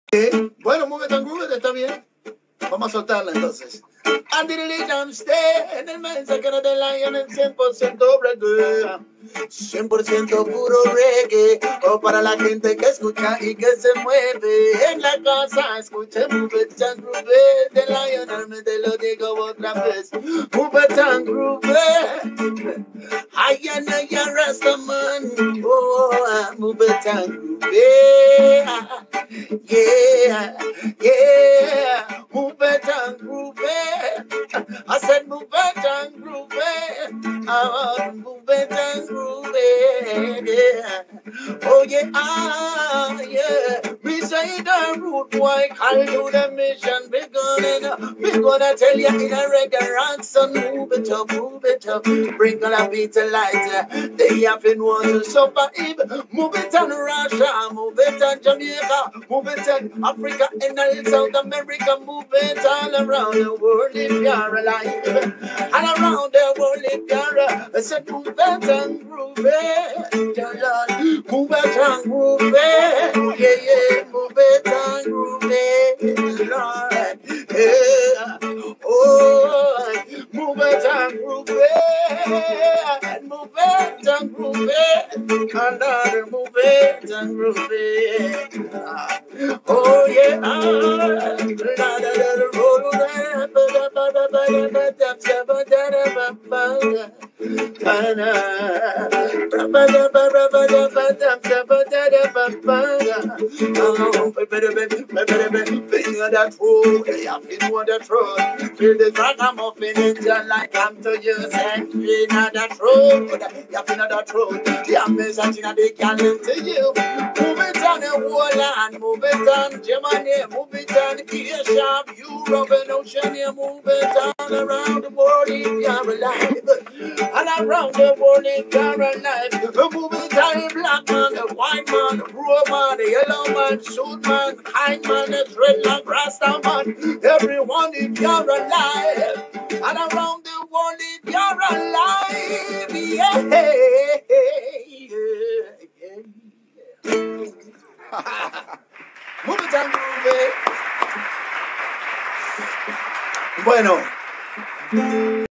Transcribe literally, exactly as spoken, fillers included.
Bueno, Move It and Groove It, está bien. Vamos a soltarla entonces. Andy the Legend Stay en el mensaje de Lion en cien por ciento reggae. cien por ciento puro reggae. O para la gente que escucha y que se mueve en la casa. Escuche Move It and Groove It de Lion Army, te lo digo otra vez. Move It and Groove It. I am a Rastaman. Oh, Move It and Groove It. Yeah, yeah. Move it and groove it. I said move it and groove it. I want move it and groove it. Yeah. Oh yeah, ah, yeah. We say the root boy, call you the mission. We gonna, we gonna tell you in a reggae rock, son, move it up, move it up. Bring on a beat of light. They have been want to survive. Move it on Russia, move it on Jamaica, move it on Africa and South America, move it all around the world if you're alive. And around the world if you're alive. I said move it and groove it, your Lord. Move it and groove it, yeah, yeah. Move it and groove it, Lord. Yeah. Oh, move it and groove it, move it and groove it, and Lord, move it and groove it. Oh yeah, that road, they have been on that road. Feel the ragamuffin engine like I'm to use and feel on that road. You have been on that road. The amazing thing they can to you. Move it on the wall and move it on Germany, move it on Asia, Europe and Oceania, move it all around the world if you're alive. And around the world if you're alive. Move it on the black man, the white man, the blue man, the yellow man, suit man, kind man, the dreadlock, rasta man. Everyone if you're alive. And around the world if you're alive. Yeah, yeah, yeah. Move it and groove it. Bueno.